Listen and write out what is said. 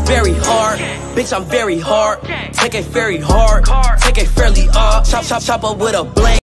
very hard. Bitch, I'm very hard. Take it very hard. Take it fairly up. Chop up with a blade.